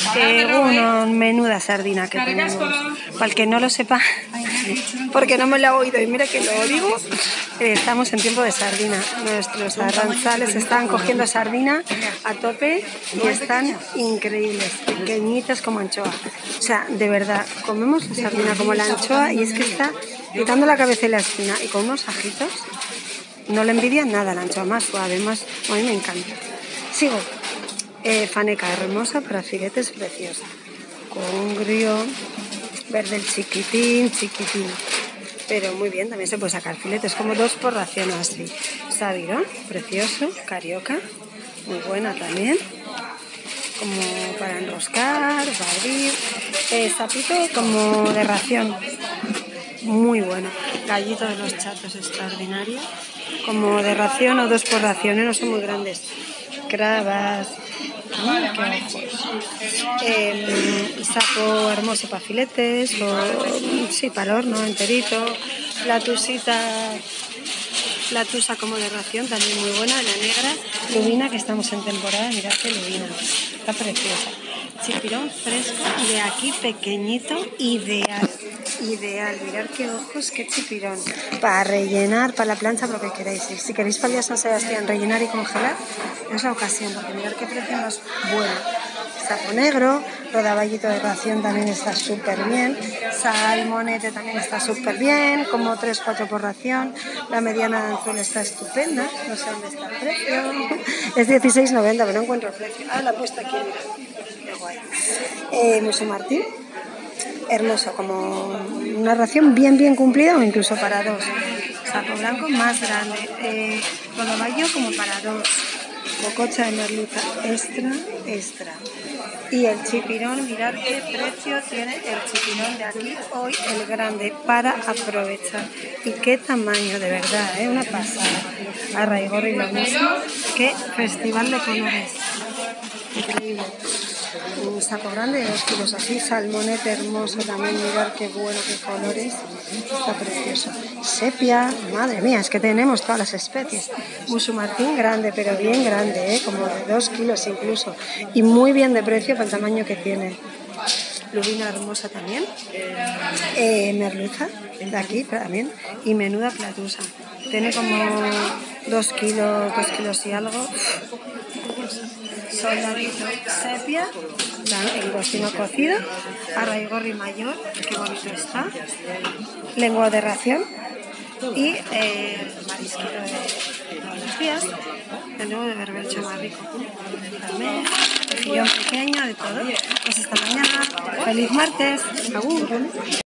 Una menuda sardina que tenemos. Para el que no lo sepa, porque no me lo ha oído y mira que lo digo, estamos en tiempo de sardina. Nuestros arranzales están cogiendo sardina a tope y están increíbles, pequeñitas como anchoa. O sea, de verdad, comemos la sardina como la anchoa y es que está quitando la cabeza y la espina y con unos ajitos. No le envidian nada la anchoa, más suave, más... A mí me encanta. Sigo. Faneca hermosa para filetes, preciosa. Congrio, verde chiquitín. Pero muy bien, también se puede sacar filetes, como 2 por ración o así. Sabirón, precioso. Carioca, muy buena también. Como para enroscar, para abrir. Sapito como de ración. Muy bueno. Gallito de los chatos, extraordinario. Como de ración o 2 por ración, no son muy grandes. Cravas. Qué ojos. Sapo hermoso para filetes, o sí, para el horno enterito. Platusa como de ración, también muy buena, la negra. Lubina, que estamos en temporada, mirad qué lubina, está preciosa. Chipirón fresco, de aquí pequeñito, ideal, mirad qué ojos, qué chipirón. Para rellenar, para la plancha, lo que queráis. Si queréis para el día San Sebastián rellenar y congelar, es la ocasión, porque mirad qué precio más bueno. Sapo negro, rodaballito de ración también está súper bien, salmonete también está súper bien, como 3-4 por ración, la mediana de anzuelo está estupenda, no sé dónde está el precio, es 16,90, pero no encuentro el precio. La he puesto aquí, mira, qué guay. Muso Martín, hermoso, como una ración bien cumplida o incluso para 2. Sapo blanco más grande, rodaballo como para 2. Bococha de merluza extra. Y el chipirón, mirad qué precio tiene el chipirón de aquí hoy, el grande, para aprovechar. Y qué tamaño, de verdad, una pasada. Arraigorri lo mismo, qué festival de colores. Increíble. Un saco grande de 2 kilos así, salmonete hermoso también, mirad qué bueno, qué colores, está precioso. Sepia, madre mía, es que tenemos todas las especies. Muso Martín grande, pero bien grande, como de 2 kilos incluso, y muy bien de precio para el tamaño que tiene. Lubina hermosa también, merluza de aquí también, y menuda platusa. Tiene como 2 kilos y algo. Soldadito sepia, el tocino cocido, arraigorri mayor, qué bonito está, lengua de ración y el marisquito de todos los días, el nuevo de berbecho más rico, también, mejillón pequeño, de todo. Pues hasta mañana, feliz martes, agur.